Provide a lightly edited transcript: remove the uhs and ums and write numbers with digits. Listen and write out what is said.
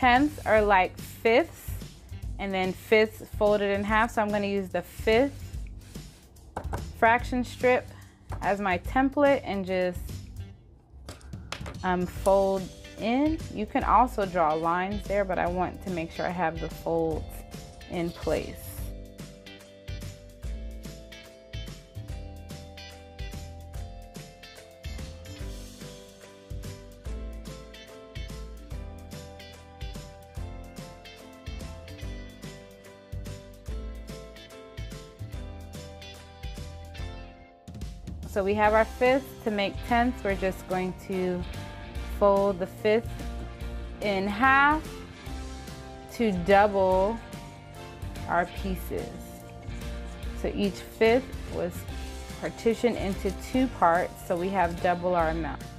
tenths are like fifths, and then fifths folded in half. So I'm going to use the fifth fraction strip as my template and just fold in. You can also draw lines there, but I want to make sure I have the folds in place. So we have our fifths. To make tenths, we're just going to fold the fifth in half to double our pieces. So each fifth was partitioned into two parts, so we have double our amount.